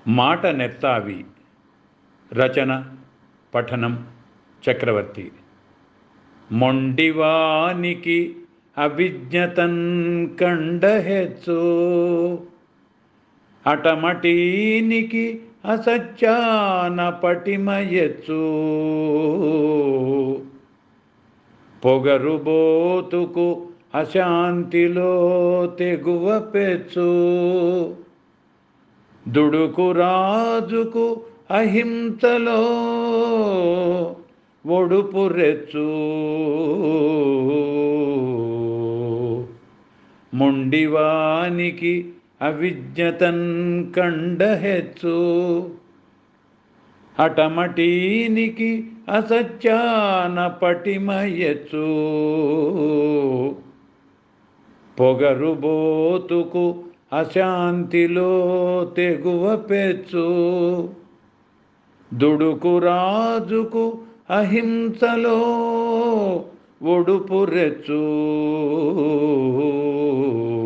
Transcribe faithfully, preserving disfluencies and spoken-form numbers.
మాట నెత్తావి. రచన పఠనం చక్రవర్తి. మొండివానికి అవిజ్ఞతన్ కండహెచ్చు, అటమటీనికి అసత్యాన పటిమయెచ్చు. పొగరుబోతుకు అశాంతిలో తెగువ పెచ్చు, దుడుకు రాజుకు అహింసలో ఒడుపు రెచ్చు. మొండివానికి అవిజ్ఞతన్ కండహెచ్చు, అటమటీనికి అసత్యాన పటిమయెచ్చు. పొగరుబోతుకు అశాంతిలో తెగువ పెచ్చు, దుడుకు రాజుకు అహింసలో ఒడుపు రెచ్చు.